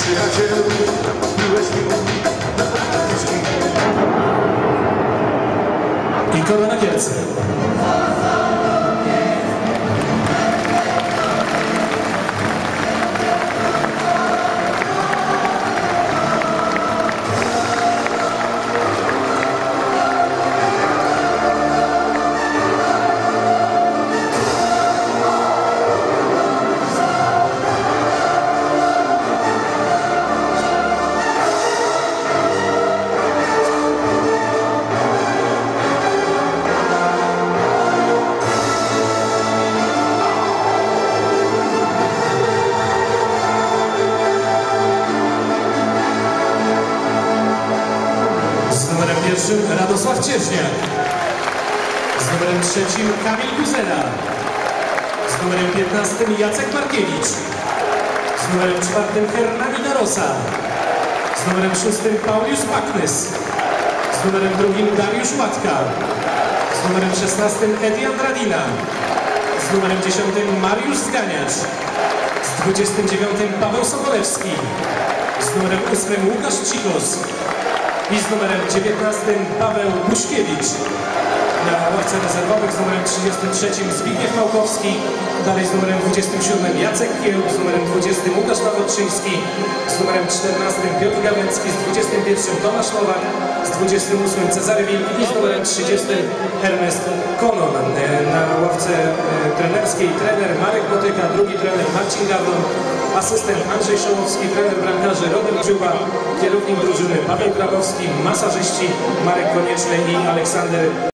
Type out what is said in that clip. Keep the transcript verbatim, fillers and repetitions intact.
Przyjacielu, byłeś mi na pamięci. I kogo na Kielce? Z numerem pierwszym Radosław Cieżniak. Z numerem trzecim Kamil Kuzera. Z numerem piętnastym Jacek Markiewicz. Z numerem czwartym Hernani Darosa. Z numerem szóstym Pauliusz Baknys. Z numerem drugim Dariusz Łatka. Z numerem szesnastym Edi Andradina. Z numerem dziesiątym Mariusz Zganiacz. Z dwudziestym dziewiątym Paweł Sobolewski. Z numerem ósmym Łukasz Cikos. I z numerem dziewiętnastym Paweł Buszkiewicz. Na ławce rezerwowych z numerem trzydziestym trzecim Zbigniew Małkowski. Dalej z numerem dwudziestym siódmym Jacek Kieł. Z numerem dwudziestym Łukasz Nawodczyński. Z numerem czternastym Piotr Gawęcki. Z dwudziestym pierwszym Tomasz Nowak. Z dwudziestym ósmym Cezary Wilk. I z numerem trzydziestym Ernest Konon. Na ławce trenerskiej trener Marek Motyka. Drugi trener Marcin Gawron. Asystent Andrzej Szołowski, trener bramkarzy Robert Dziuba, kierownik drużyny Paweł Grabowski, masażyści Marek Konieczny i Aleksander